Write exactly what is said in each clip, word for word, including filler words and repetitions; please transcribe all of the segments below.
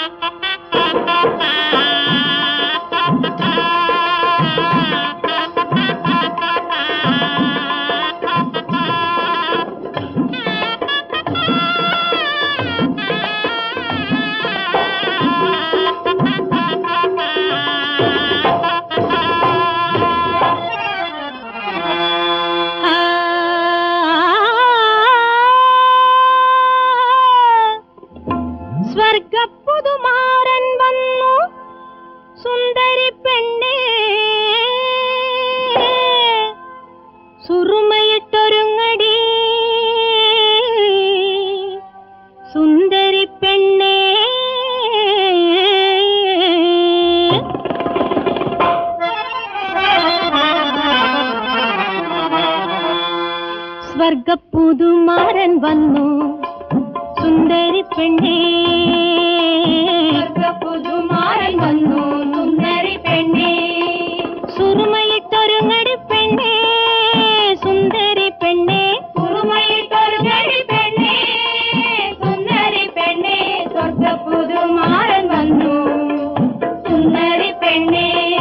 സ്വർഗപ്പുതുമാരൻ വന്നു സുന്ദരി പെണ്ണേ, സ്വർഗപ്പുതുമാരൻ വന്നു സുന്ദരി പെണ്ണേ, സുറുമയിട്ടൊരുങ്ങടി പെണ്ണേ സുന്ദരി പെണ്ണേ, സുറുമയിട്ടൊരുങ്ങടി പെണ്ണേ സുന്ദരി പെണ്ണേ, സ്വർഗപ്പുതുമാരൻ വന്നു സുന്ദരി പെണ്ണേ.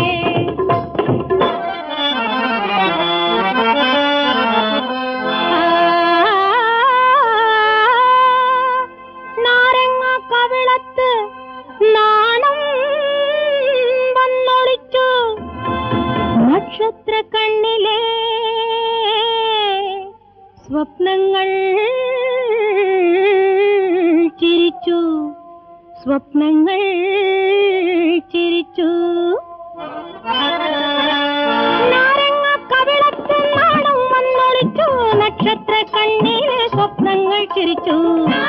നക്ഷത്ര കണ്ണിലെ സ്വപ്നങ്ങൾ ചിരിച്ചു, സ്വപ്നങ്ങൾ ചിരിച്ചു. നാരങ്ങ കവിളത്ത് നാണം വന്നൊളിച്ചു, നക്ഷത്ര കണ്ണിലെ സ്വപ്നങ്ങൾ ചിരിച്ചു.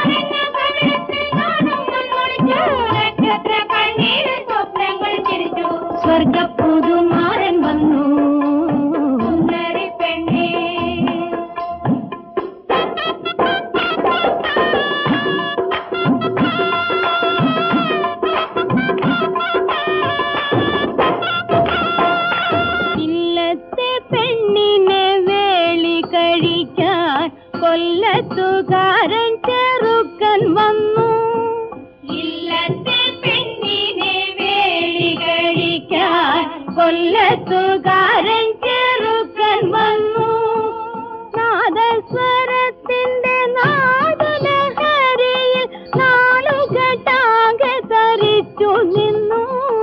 നക്ഷത്ര കണ്ണിലെ സ്വപ്നങ്ങൾ ചിരിച്ചു. സ്വർഗപ്പുതുമാരൻ വന്നു സുന്ദരി പെണ്ണേ. ഇല്ലത്തെ പെണ്ണിനെ വേളി കഴിക്കാൻ കൊല്ലത്തുകാരൻ ചെറുക്കൻ വന്നു. ഇല്ലത്തെ പെണ്ണിനെ വേളി കഴിക്കാൻ കൊല്ലത്തുകാരൻ ചെറുക്കൻ വന്നു. നാദസ്വരത്തിന്റെ നാദലഹരിയിൽ നാലുകെട്ടാകെ തരിച്ചു നിന്നു.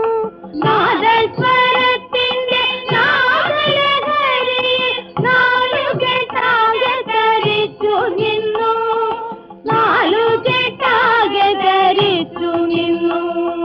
നാദസ്വരത്തിന്റെ നാദലഹരിയിൽ നാലുകെട്ടാകെ തരിച്ചു നിന്നു. നാലുകെട്ടാകെ തരിച്ചു നിന്നു.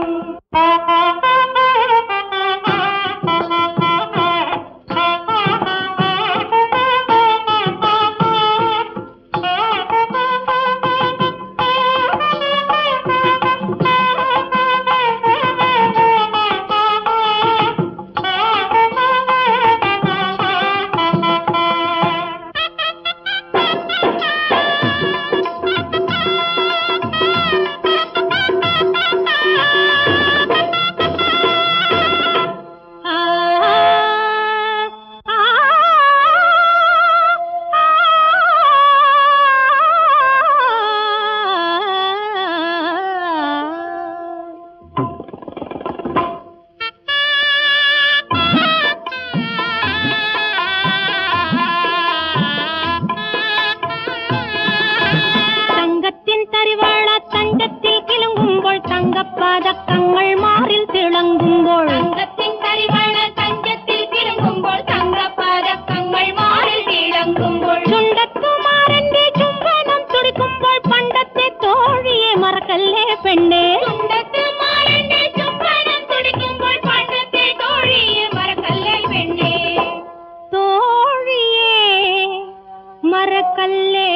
തങ്കപ്പാദക്കങ്ങൾ മാറിൽ തിളങ്ങുമ്പോൾ, തങ്കത്തിൻ തരിവള തഞ്ചത്തിൽ തിളങ്ങുമ്പോൾ, തങ്കപ്പാദക്കങ്ങൾ മാറിൽ തിളങ്ങുമ്പോൾ, ചുണ്ടത്തുമാരന്റെ ചുംബനം തുടിക്കുമ്പോൾ, പണ്ടത്തെ തോഴിയെ മറക്കല്ലേ പെണ്ണേ. ചുണ്ടത്തുമാരന്റെ ചുംബനം തുടിക്കുമ്പോൾ, പണ്ടത്തെ തോഴിയെ മറക്കല്ലേ പെണ്ണേ. തോഴിയെ മറക്കല്ലേ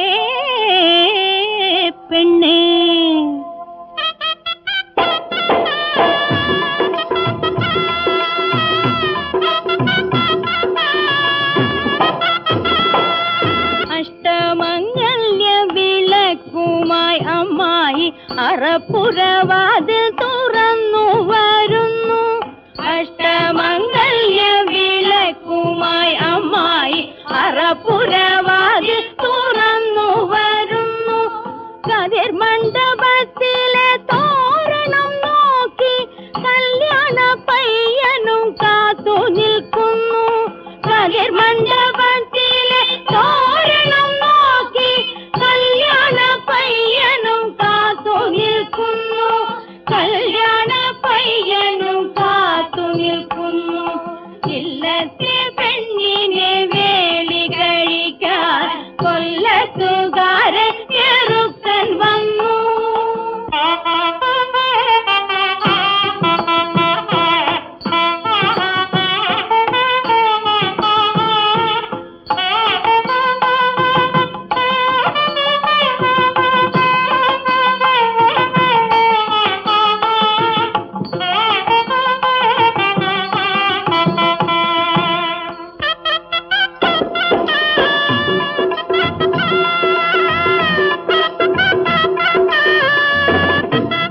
പെണ്ണേ. അഷ്ടമംഗല്യ വിളക്കുമായി അമ്മായി അറപ്പുരവാതിൽ തുറന്നു വരുന്നു. അഷ്ടമംഗല്യ വിളക്കുമായി അമ്മായി അറപ്പുരവാതിൽ തുറന്നു വരുന്നു. കതിർ മണ്ഡപത്തിലെ തോരണം കല്യാണ പയ്യനും കാത്തു നിൽക്കുന്നു. ഇല്ലത്തെ പെണ്ണിനെ വേളി കഴിക്കാൻ കൊല്ലത്തുകാരൻ ചെറുക്കൻ വന്നു.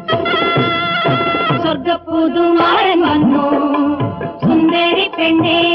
സ്വർഗപ്പുതുമാരൻ വന്നു സുന്ദരി പെണ്ണേ